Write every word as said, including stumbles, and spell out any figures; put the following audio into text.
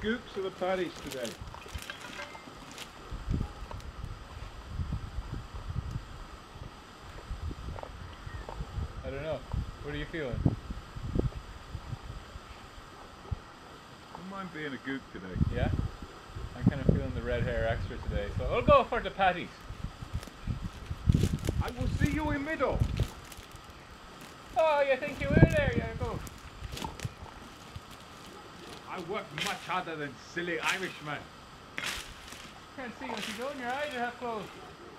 gooks or the paddies today? I don't know. What are you feeling? I don't mind being a gook today. Yeah? I'm kind of feeling the red hair extra today, so I'll go for the patties. I will see you in middle. Oh, you think you were there? Yeah, go. I work much harder than silly Irishmen. Can't see what you're doing. Your eyes are half closed.